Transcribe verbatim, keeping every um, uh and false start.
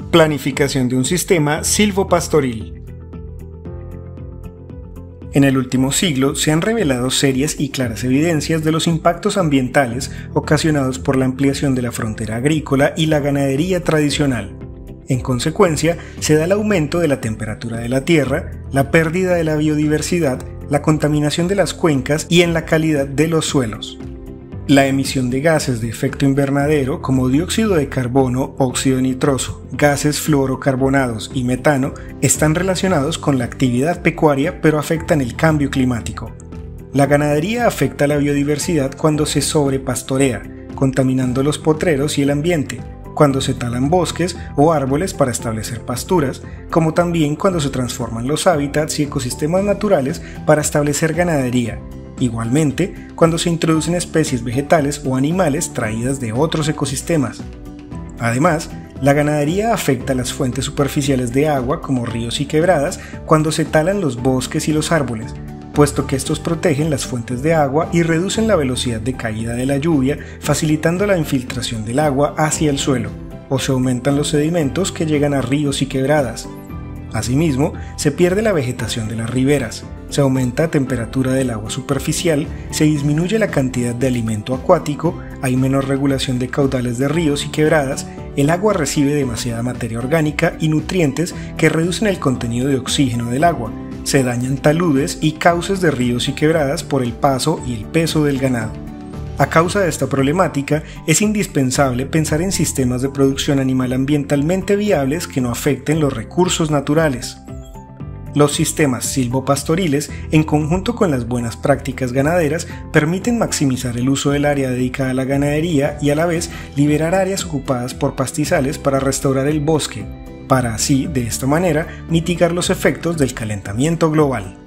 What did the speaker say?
Planificación de un sistema silvopastoril. En el último siglo se han revelado serias y claras evidencias de los impactos ambientales ocasionados por la ampliación de la frontera agrícola y la ganadería tradicional. En consecuencia, se da el aumento de la temperatura de la tierra, la pérdida de la biodiversidad, la contaminación de las cuencas y en la calidad de los suelos. La emisión de gases de efecto invernadero como dióxido de carbono, óxido nitroso, gases fluorocarbonados y metano están relacionados con la actividad pecuaria, pero afectan el cambio climático. La ganadería afecta la biodiversidad cuando se sobrepastorea, contaminando los potreros y el ambiente, cuando se talan bosques o árboles para establecer pasturas, como también cuando se transforman los hábitats y ecosistemas naturales para establecer ganadería. Igualmente, cuando se introducen especies vegetales o animales traídas de otros ecosistemas. Además, la ganadería afecta las fuentes superficiales de agua como ríos y quebradas cuando se talan los bosques y los árboles, puesto que estos protegen las fuentes de agua y reducen la velocidad de caída de la lluvia, facilitando la infiltración del agua hacia el suelo, o se aumentan los sedimentos que llegan a ríos y quebradas. Asimismo, se pierde la vegetación de las riberas, se aumenta la temperatura del agua superficial, se disminuye la cantidad de alimento acuático, hay menos regulación de caudales de ríos y quebradas, el agua recibe demasiada materia orgánica y nutrientes que reducen el contenido de oxígeno del agua, se dañan taludes y cauces de ríos y quebradas por el paso y el peso del ganado. A causa de esta problemática, es indispensable pensar en sistemas de producción animal ambientalmente viables que no afecten los recursos naturales. Los sistemas silvopastoriles, en conjunto con las buenas prácticas ganaderas, permiten maximizar el uso del área dedicada a la ganadería y a la vez liberar áreas ocupadas por pastizales para restaurar el bosque, para así, de esta manera, mitigar los efectos del calentamiento global.